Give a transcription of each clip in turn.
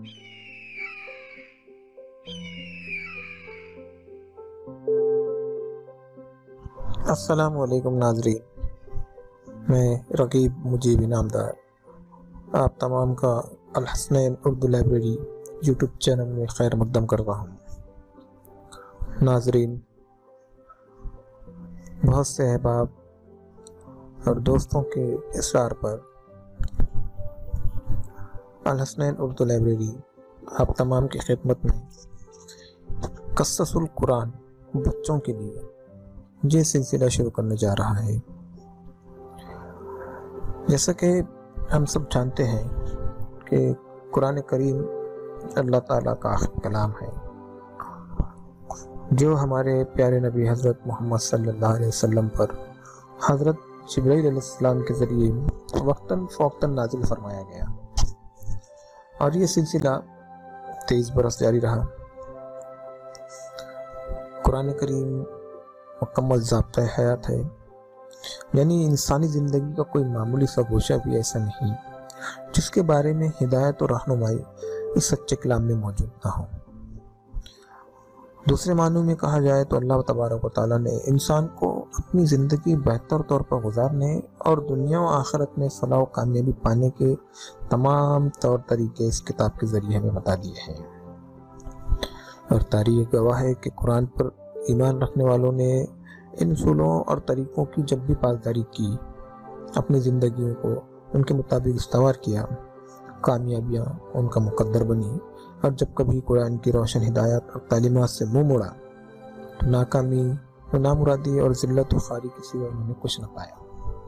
السلام علیکم ناظرین، میں رقیب مجیب انعامدار آپ تمام کا Alhasnain Urdu library YouTube channel میں خیر مقدم کرتا ہوں۔ ناظرین، بہت سے احباب اور دوستوں کے اصرار پر الحسنین اردو لائبریری آپ تمام کی خدمت میں قصص القرآن بچوں کے لیے یہ سلسلہ شروع کرنے جا رہا ہے۔ جیسا کہ ہم سب جانتے ہیں کہ قرآن کریم اللہ تعالیٰ کا آخری کلام ہے، جو ہمارے پیارے نبی حضرت محمد صلی اللہ علیہ وسلم پر حضرت جبرائیل علیہ السلام کے ذریعے وقتاً فوقتاً نازل فرمایا گیا، اور یہ سلسلہ 23 برس جاری رہا۔ قرآن کریم مکمل ضابطۂ حیات ہے، یعنی انسانی زندگی کا کوئی معمولی سا گوشہ بھی ایسا نہیں جس کے بارے میں ہدایت اور رہنمائی اس سچے کلام میں موجود نہ ہو۔ دوسرے معنوں میں کہا جائے تو اللہ تبارک و تعالیٰ نے انسان کو اپنی زندگی بہتر طور پر گزارنے اور دنیا و آخرت میں فلاح و کامیابی پانے کے تمام طور طریقے اس کتاب کے ذریعے ہمیں بتا دیے ہیں، اور تاریخ گواہ ہے کہ قرآن پر ایمان رکھنے والوں نے ان اصولوں اور طریقوں کی جب بھی پاسداری کی، اپنی زندگیوں کو ان کے مطابق استوار کیا، کامیابیاں ان کا مقدر بنی، اور جب کبھی قرآن کی روشن ہدایت اور تعلیمات سے منہ موڑا تو ناکامی و نامرادی اور ذلت و خواری کے سوا انہوں نے کچھ نہ پایا۔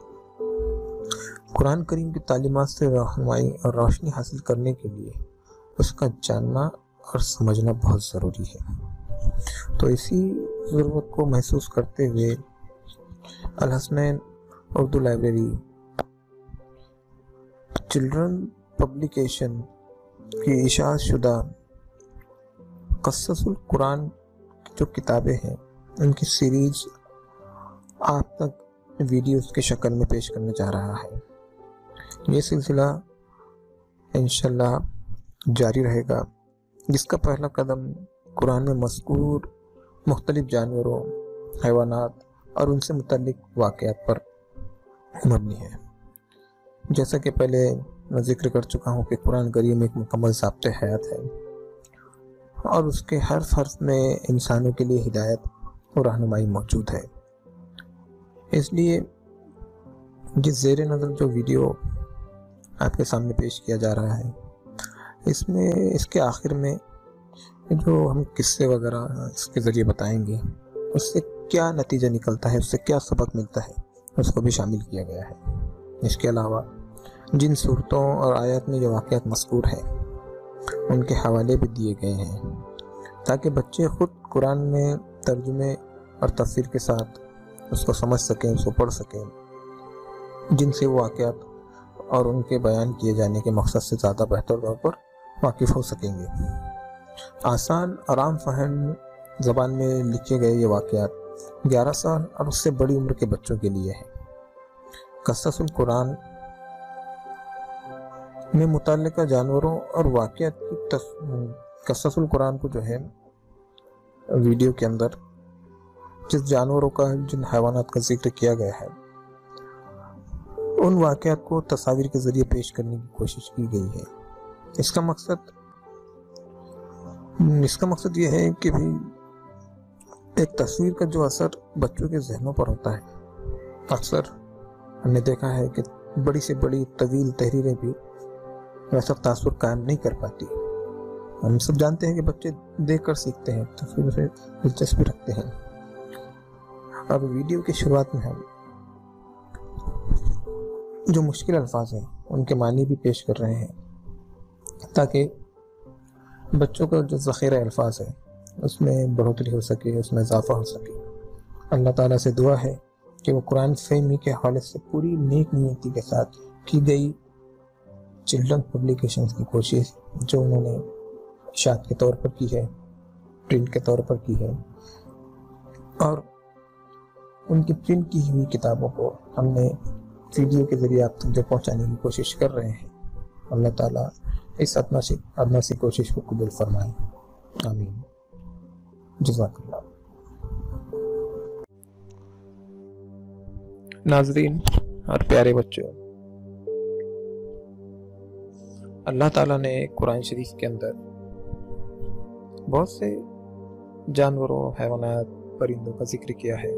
قرآن کریم کی تعلیمات سے رہنمائی اور روشنی حاصل کرنے کے لیے اس کا جاننا اور سمجھنا بہت ضروری ہے۔ تو اسی ضرورت کو محسوس کرتے ہوئے Alhasnain Urdu library children publication کی اشاعت شدہ قصص القرآن جو کتابیں ہیں ان کی سیریز آپ تک ویڈیوز کی شکل میں پیش کرنے جا رہا ہے۔ یہ سلسلہ انشاءاللہ جاری رہے گا، جس کا پہلا قدم قرآن میں مذکور مختلف جانوروں، حیوانات اور ان سے متعلق واقعات پر مبنی ہے۔ جیسا کہ پہلے میں ذکر کر چکا ہوں کہ قرآن کریم ایک مکمل ضابطۂ حیات ہے، اور اس کے ہر حرف میں انسانوں کے لیے ہدایت اور رہنمائی موجود ہے۔ اس لیے یہ زیر نظر جو ویڈیو آپ کے سامنے پیش کیا جا رہا ہے، اس میں اس کے آخر میں جو ہم قصے وغیرہ اس کے ذریعے بتائیں گے، اس سے کیا نتیجہ نکلتا ہے، اس سے کیا سبق ملتا ہے، اس کو بھی شامل کیا گیا ہے۔ اس کے علاوہ جن صورتوں اور آیات میں جو واقعات مذکور ہیں ان کے حوالے بھی دیے گئے ہیں، تاکہ بچے خود قرآن میں ترجمے اور تفسیر کے ساتھ اس کو سمجھ سکیں، اس کو پڑھ سکیں، جن سے وہ واقعات اور ان کے بیان کیے جانے کے مقصد سے زیادہ بہتر طور پر واقف ہو سکیں گے۔ آسان اور عام فہم زبان میں لکھے گئے یہ واقعات 11 سال اور اس سے بڑی عمر کے بچوں کے لیے ہیں۔ قصص القرآن میں متعلقہ جانوروں اور واقعات کی قصص القرآن کو جو ہے ویڈیو کے اندر جس جانوروں کا، جن حیوانات کا ذکر کیا گیا ہے، ان واقعات کو تصاویر کے ذریعے پیش کرنے کی کوشش کی گئی ہے۔ اس کا مقصد یہ ہے کہ بھی ایک تصویر کا جو اثر بچوں کے ذہنوں پر ہوتا ہے، اکثر ہم نے دیکھا ہے کہ بڑی سے بڑی طویل تحریریں بھی ویسا تاثر قائم نہیں کر پاتی۔ ہم سب جانتے ہیں کہ بچے دیکھ کر سیکھتے ہیں، تصویر سے دلچسپی رکھتے ہیں۔ اب ویڈیو کی شروعات میں ہم جو مشکل الفاظ ہیں ان کے معنی بھی پیش کر رہے ہیں، تاکہ بچوں کا جو ذخیرہ الفاظ ہے اس میں بڑھوتری ہو سکے، اس میں اضافہ ہو سکے۔ اللہ تعالیٰ سے دعا ہے کہ وہ قرآن فہمی کے حوالے سے پوری نیک نیتی کے ساتھ کی گئی چلڈرن پبلیکیشنز کی کوشش جو انہوں نے اشاعت کے طور پر کی ہے، پرنٹ کے طور پر کی ہے، اور ان کی پرنٹ کی ہوئی کتابوں کو ہم نے ویڈیو کے ذریعے آپ تک جو پہنچانے کی کوشش کر رہے ہیں، اللہ تعالیٰ इस अदना सी कोशिश को कबूल फरमाएं। आमीन। जज़ाकल्लाह। नाज़रीन और प्यारे बच्चों, अल्लाह ताला ने कुरान शरीफ के अंदर बहुत से जानवरों, हैवानात, परिंदों का जिक्र किया है,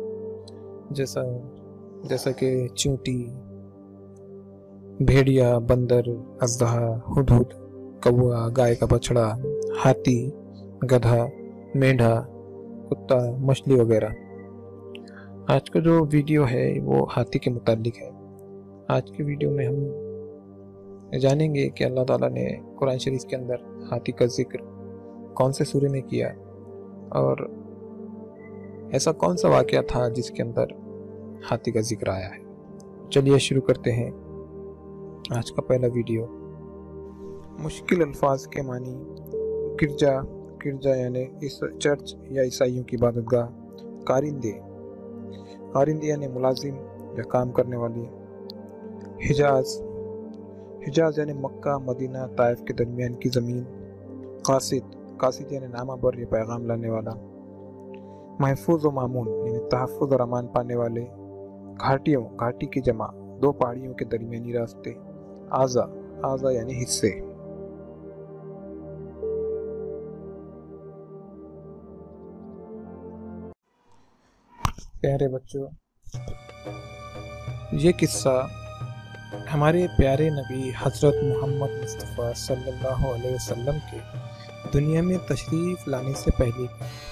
जैसा कि चींटी, भेड़िया, बंदर, अज़दहा, हुदहुद, कौवा, गाय का बछड़ा, हाथी, गधा, मेंढा, कुत्ता, मछली वगैरह। आज का जो वीडियो है वो हाथी के मुतालिक है। आज की वीडियो में हम जानेंगे कि अल्लाह ताला ने कुरान शरीफ के अंदर हाथी का जिक्र कौन से सूरे में किया और ऐसा कौन सा वाक़या था जिसके अंदर हाथी का जिक्र आया है। चलिए शुरू करते हैं आज का पहला वीडियो। मुश्किल अल्फाज के मानी गिरजा यानी इस चर्च या ईसाइयों की इबादतगाह, कारिंदे यानी मुलाजिम या काम करने वाले, हिजाज यानी मक्का, मदीना, ताइफ के दरमियान की ज़मीन, कासिद यानी नामाबर या पैगाम लाने वाला, महफूज व मामून यानी तहफ़्फ़ुज़ और अमान पाने वाले, घाटी की जमा, दो पहाड़ियों के दरमियानी रास्ते, आज़ा यानी हिस्से। प्यारे बच्चों, ये किस्सा हमारे प्यारे नबी हज़रत मोहम्मद मुस्तफ़ा सल्लल्लाहु अलैहि वसल्लम के दुनिया में तशरीफ़ लाने से पहले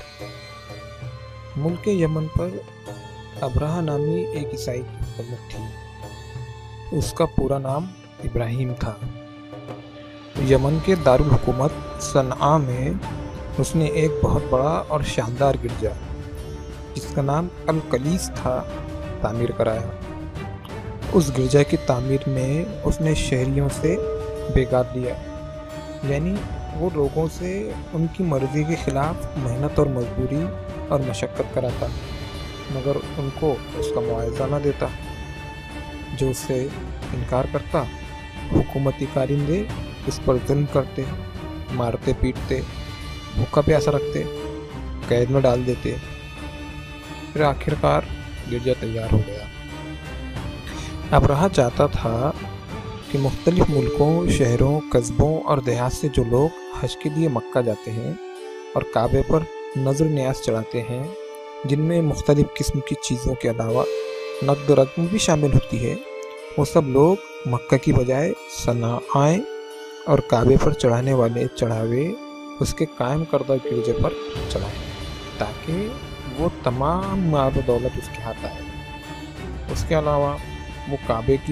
मुल्क यमन पर अब्राहा नामी एक ईसाई की हुकूमत थी। उसका पूरा नाम इब्राहिम था। यमन के दारुल हुकूमत सनआ में उसने एक बहुत बड़ा और शानदार गिरजा जिसका नाम अल कलीस था तामीर कराया। उस गिरजा की तामीर में उसने शहरियों से बेगार लिया, यानी वो लोगों से उनकी मर्जी के खिलाफ मेहनत और मजदूरी और मशक्क़त कराता, मगर उनको उसका मुआवजा न देता। जो उससे इनकार करता, हुकूमती कारिंदे उस पर जुल्म करते, मारते पीटते, भूखा प्यासा रखते, कैद में डाल देते। फिर आखिरकार गिरजा तैयार हो गया। अब्राहा चाहता था कि मुख्तलिफ मुल्कों, शहरों, कस्बों और देहात से जो लोग हज के लिए मक्का जाते हैं और काबे पर नजर न्यास चढ़ाते हैं, जिनमें मुख्तलिफ किस्म की चीज़ों के अलावा नक़द रकम भी शामिल होती है, वो सब लोग मक्का की बजाय सना आएँ और काबे पर चढ़ाने वाले चढ़ावे उसके कायम करदा गिरजे पर चढ़ाएँ, ताकि वो तमाम माल दौलत उसके हाथ आए। उसके अलावा वो काबे की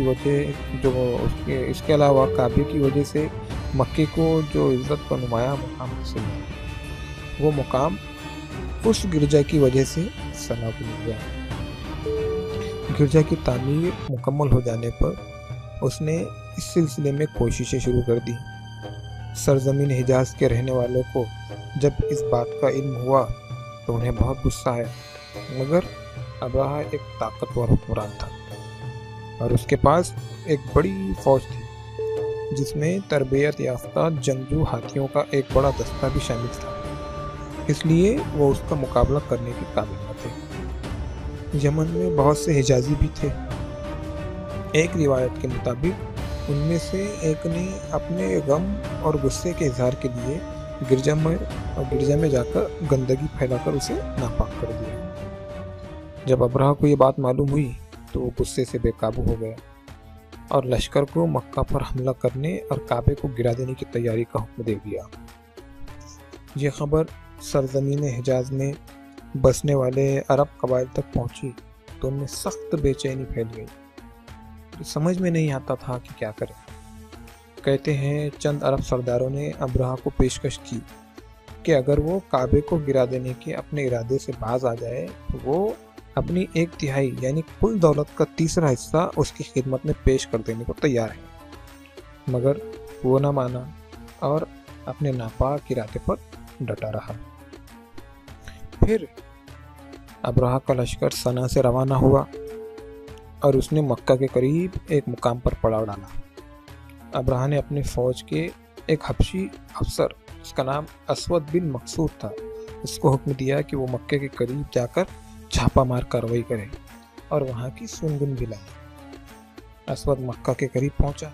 वजह से मक्के को जो इज़्ज़त का नुमाया मुकाम हासिल है, वो मुकाम उस गिरजा की वजह से सना को मिल गया। गिरजा की तामीर मुकम्मल हो जाने पर उसने इस सिलसिले में कोशिशें शुरू कर दी। सरजमीन हिजाज के रहने वालों को जब इस बात का इल्म हुआ तो उन्हें बहुत गुस्सा आया, मगर अब्राहा एक ताकतवर हुक्मरान था और उसके पास एक बड़ी फौज थी जिसमें तरबियत याफ्ता जंगजू हाथियों का एक बड़ा दस्ता भी शामिल था, इसलिए वो उसका मुकाबला करने के काबिल न थे। यमन में बहुत से हिजाजी भी थे। एक रिवायत के मुताबिक उनमें से एक ने अपने गम और गुस्से के इजहार के लिए गिरजा में जाकर गंदगी फैलाकर उसे नापाक कर दिया। जब अब्राहा को ये बात मालूम हुई तो वो गुस्से से बेकाबू हो गया और लश्कर को मक्का पर हमला करने और काबे को गिरा देने की तैयारी का हुक्म दे दिया। ये खबर सरजमीन हिजाज में बसने वाले अरब कबाइल तक पहुंची तो उनमें सख्त बेचैनी फैल गई। तो समझ में नहीं आता था कि क्या करें। कहते हैं चंद अरब सरदारों ने अब्राहा को पेशकश की कि अगर वो काबे को गिरा देने के अपने इरादे से बाज आ जाए तो वो अपनी 1/3 यानी कुल दौलत का 3रा हिस्सा उसकी खिदमत में पेश कर देने को तैयार है, मगर वो ना माना और अपने नापाक इरादे पर डटा रहा। फिर अब्राहा का लश्कर सना से रवाना हुआ और उसने मक्का के करीब एक मुकाम पर पड़ाव डाला। अब्राहा ने अपनी फ़ौज के एक हबशी अफसर, उसका नाम असवद बिन मकसूद था, उसको हुक्म दिया कि वो मक्के के करीब जाकर छापा मार कार्रवाई करे और वहाँ की सुनगुन भी लाए। असवद मक्का के करीब पहुंचा।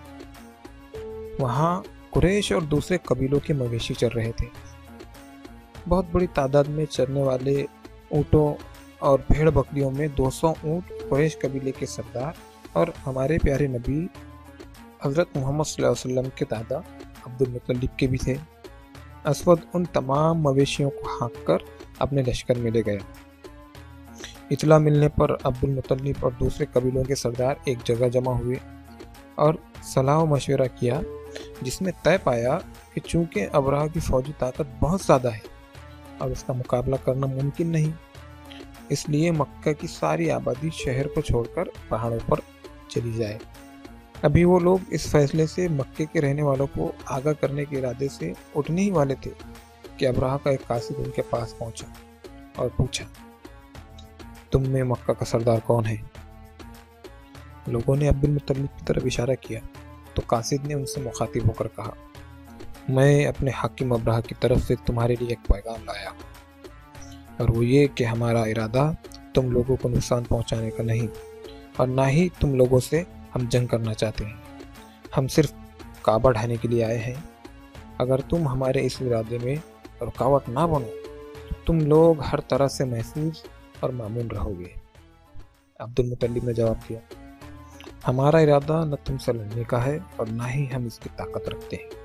वहाँ कुरैश और दूसरे कबीलों के मवेशी चर रहे थे। बहुत बड़ी तादाद में चरने वाले ऊँटों और भेड़ बकरियों में 200 ऊँट कुरैश कबीले के सरदार और हमारे प्यारे नबी हज़रत मोहम्मद सल्लल्लाहु अलैहि वसल्लम के दादा अब्दुल मुत्तलिब के भी थे। असवद उन तमाम मवेशियों को हाँक कर अपने लश्कर में ले गया। इतला मिलने पर अब्दुल मुत्तलिब और दूसरे कबीलों के सरदार एक जगह जमा हुए और सलाह मशवरा किया, जिसमें तय पाया कि चूंकि अबरहा की फौजी ताकत बहुत ज़्यादा है और उसका मुकाबला करना मुमकिन नहीं, इसलिए मक्का की सारी आबादी शहर को छोड़कर पहाड़ों पर चली जाए। अभी वो लोग इस फैसले से मक्के के रहने वालों को आगाह करने के इरादे से उठने ही वाले थे कि अबरहा का एक कासिद उनके पास पहुंचा और पूछा, तुम में मक्का का सरदार कौन है? लोगों ने अब्दुल मुत्तलिब की तरफ इशारा किया तो कासिद ने उनसे मुखातिब होकर कहा, मैं अपने हाकिम अबरहा की तरफ से तुम्हारे लिए एक पैगाम लाया, और वो ये कि हमारा इरादा तुम लोगों को नुकसान पहुंचाने का नहीं और ना ही तुम लोगों से हम जंग करना चाहते हैं। हम सिर्फ काबा ढाने के लिए आए हैं। अगर तुम हमारे इस इरादे में रुकावट ना बनो तो तुम लोग हर तरह से महफूज और मामून रहोगे। अब्दुल मुत्तलिब ने जवाब दिया, हमारा इरादा न तुमसे लड़ने का है और ना ही हम इसकी ताकत रखते हैं।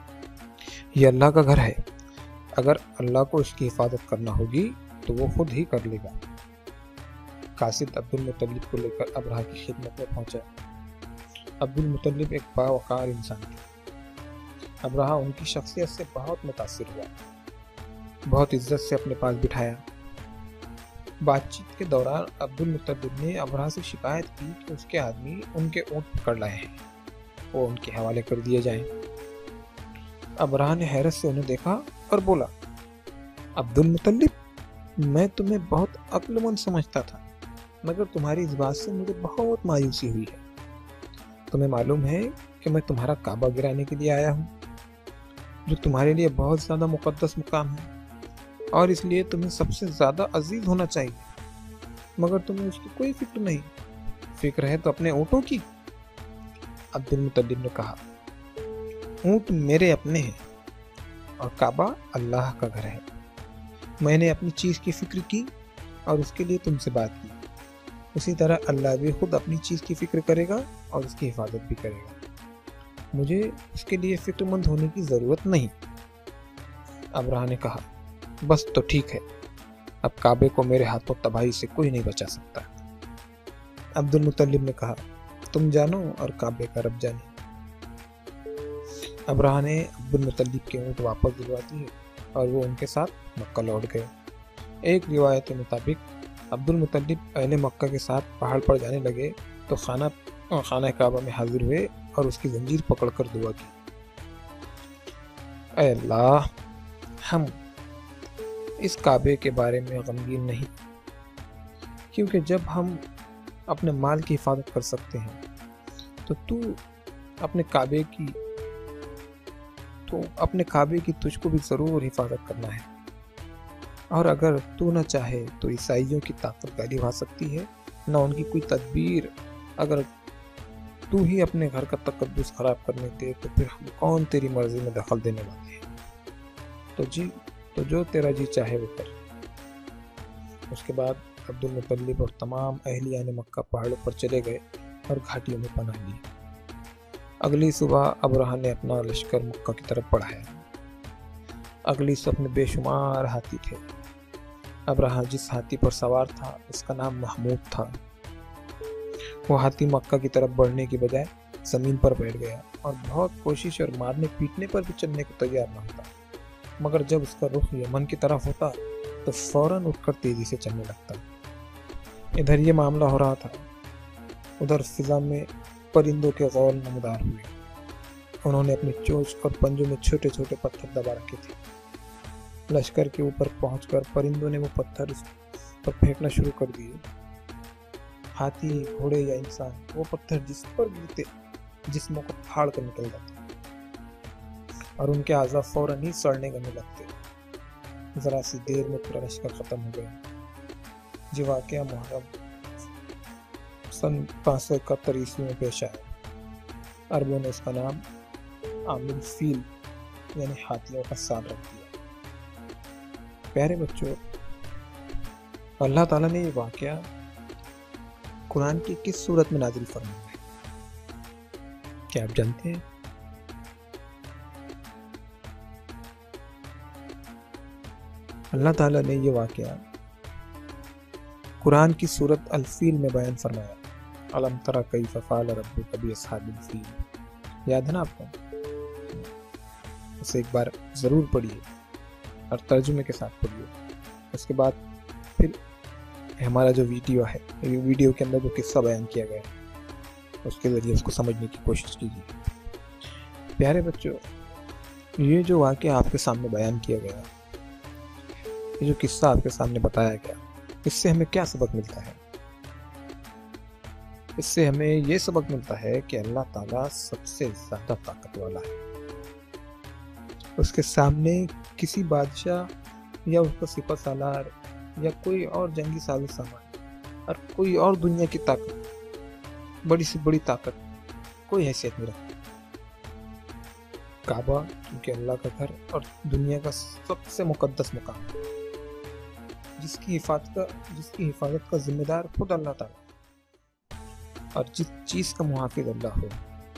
ये अल्लाह का घर है। अगर अल्लाह को इसकी हिफाजत करना होगी तो वो खुद ही कर लेगा। कासिद अब्दुल मुत्तलिब को लेकर अबरहा की खिदमत में पहुंचा। अब्दुल मुत्तलिब एक बावकार इंसान थे। अबरहा उनकी शख्सियत से बहुत मुतासिर हुआ, बहुत इज्जत से अपने पास बिठाया। बातचीत के दौरान अब्दुल मुत्तलिब ने अबरहा से शिकायत की कि उसके आदमी उनके ऊँट पकड़ लाए हैं, वो उनके हवाले कर दिए जाएं। अबरहा ने हैरत से उन्हें देखा और बोला, अब्दुल मुत्तलिब, मैं तुम्हें बहुत अक्लमंद समझता था, मगर तुम्हारी इस बात से मुझे बहुत मायूसी हुई है। तुम्हें मालूम है कि मैं तुम्हारा काबा गिराने के लिए आया हूँ, जो तुम्हारे लिए बहुत ज़्यादा मुकद्दस मुकाम है और इसलिए तुम्हें सबसे ज़्यादा अजीज होना चाहिए, मगर तुम्हें उसकी कोई फिक्र नहीं। फिक्र है तो अपने ऊँटों की। अब्दुल मुत्तलिब ने कहा, ऊँट मेरे अपने हैं और काबा अल्लाह का घर है। मैंने अपनी चीज़ की फिक्र की और उसके लिए तुमसे बात की। उसी तरह अल्लाह भी खुद अपनी चीज़ की फिक्र करेगा और उसकी हिफाजत भी करेगा। मुझे उसके लिए फिक्रमंद होने की ज़रूरत नहीं। अबरहा ने कहा, बस तो ठीक है, अब काबे को मेरे हाथों तबाही से कोई नहीं बचा सकता। अब्दुल मुत्तलिब ने कहा, तुम जानो और काबे का रब जाने। अबरहा ने अब्दुल मुत्तलिब के ऊँट वापस दिलवा दिए और वो उनके साथ मक्का लौट गए। एक रिवायत के मुताबिक अब्दुल मुत्तलिब अहले मक्का के साथ पहाड़ पर जाने लगे तो खाना काबा में हाजिर हुए और उसकी जंजीर पकड़कर दुआ की, ऐ अल्लाह, हम इस काबे के बारे में गमगीन नहीं, क्योंकि जब हम अपने माल की हिफाजत कर सकते हैं तो तू अपने काबे की तुझको भी ज़रूर हिफाजत करना है। और अगर तू न चाहे तो ईसाइयों की ताकत गालिब आ सकती है, न उनकी कोई तदबीर। अगर तू ही अपने घर का तकद्दुस खराब करने दे तो फिर हम कौन तेरी मर्जी में दखल देने वाले हैं। तो जो तेरा जी चाहे वो कर। उसके बाद अब्दुल मुत्तलिब और तमाम अहलियान मक्का पहाड़ों पर चले गए और घाटियों में पनाह ली। अगली सुबह अबरहा ने अपना लश्कर मक्का की तरफ बढ़ाया। अगली सब में बेशुमार हाथी थे। अबरहा जिस हाथी पर सवार था उसका नाम महमूद था। वो हाथी मक्का की तरफ बढ़ने की बजाय जमीन पर बैठ गया और बहुत कोशिश और मारने पीटने पर भी चलने को तैयार न होता, मगर जब उसका रुख यमन की तरफ होता तो फौरन उठकर तेजी से चलने लगता। इधर ये मामला हो रहा था, उधर फिजा में परिंदों के गौल नमदार हुए। उन्होंने अपनी चोंच और पंजों में छोटे छोटे पत्थर दबा रखे थे। लश्कर के ऊपर पहुंचकर परिंदों ने वो पत्थर उस पर फेंकना शुरू कर दिए। हाथी, घोड़े या इंसान वो पत्थर जिस पर गिरते जिस्मों को फाड़ कर निकल जाते اور ان کے اعضاء فوراً ہی سڑنے گلنے لگتے۔ ذرا سی دیر میں پورا لشکر ختم ہو گیا۔ یہ واقعہ محرم سن 571 عیسوی میں پیش آیا۔ عربوں نے اس کا نام عام الفیل یعنی ہاتھیوں کا سال رکھ دیا۔ پیارے بچوں، اللہ تعالیٰ نے یہ واقعہ قرآن کی کس صورت میں نازل فرمایا ہے؟ کیا آپ جانتے ہیں؟ اللہ تعالیٰ نے یہ واقعہ قرآن کی سورت الفیل میں بیان فرمایا۔ الم تری کیف فعل ربک باصحاب الفیل، یاد ہے نا آپ کو؟ اسے ایک بار ضرور پڑھیے اور ترجمے کے ساتھ پڑھیے۔ اس کے بعد پھر ہمارا جو ویڈیو ہے، ویڈیو کے اندر جو قصہ بیان کیا گیا ہے اس کے ذریعے اس کو سمجھنے کی کوشش کیجیے۔ پیارے بچوں، یہ جو واقعہ آپ کے سامنے بیان کیا گیا، یہ جو قصہ آپ کے سامنے بتایا گیا، اس سے ہمیں کیا سبق ملتا ہے؟ اس سے ہمیں یہ سبق ملتا ہے کہ اللہ تعالیٰ سب سے زیادہ طاقت والا ہے۔ اس کے سامنے کسی بادشاہ یا اس کا سپہ سالار یا کوئی اور جنگی ساز و سامان اور کوئی اور دنیا کی طاقت، بڑی سے بڑی طاقت، کوئی حیثیت نہیں رکھتی۔ کعبہ کیونکہ اللہ کا گھر اور دنیا کا سب سے مقدس مقام ہے، جس کی حفاظت کا ذمہ دار خود اللہ تعالیٰ، اور جس چیز کا محافظ اللہ ہو،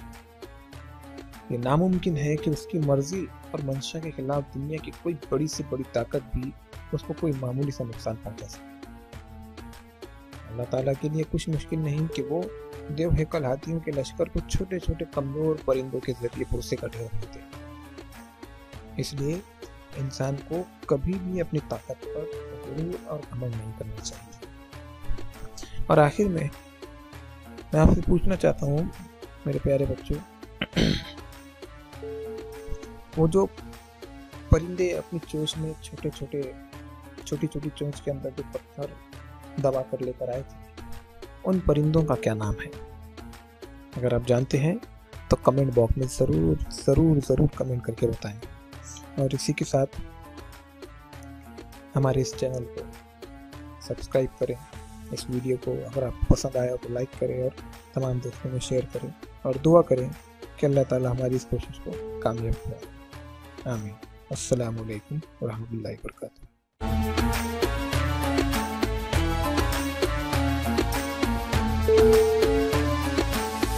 یہ ناممکن ہے کہ اس کی مرضی اور منشا کے خلاف دنیا کی کوئی بڑی سے بڑی طاقت بھی اس کو کوئی معمولی سا نقصان پہنچا سکے۔ اللہ تعالیٰ کے لیے کچھ مشکل نہیں کہ وہ دیو ہیکل ہاتھیوں کے لشکر کو چھوٹے چھوٹے کمزور پرندوں کے ذریعے پرسے کا ڈھیر ہوتے۔ اس لیے انسان کو کبھی بھی اپنی طاقت پر غرور اور گھمنڈ نہیں کرنا چاہیے۔ اور آخر میں آپ سے پوچھنا چاہتا ہوں میرے پیارے بچوں، وہ جو پرندے اپنی چونچ میں چھوٹی چھوٹی چونچ کے اندر جو پتھر دبا کر لے کر آئے تھے، ان پرندوں کا کیا نام ہے؟ اگر آپ جانتے ہیں تو کمنٹ باکس میں ضرور ضرور ضرور کمنٹ کر کے بتائیں۔ اور اسی کے ساتھ ہمارے اس چینل کو سبسکرائب کریں۔ اس ویڈیو کو اگر آپ کو پسند آیا تو لائک کریں اور تمام دوستوں میں شیئر کریں، اور دعا کریں کہ اللہ تعالیٰ ہماری اس کوشش کو کامیاب کرے۔ آمین۔ السلام علیکم ورحمۃ اللہ وبرکاتہ۔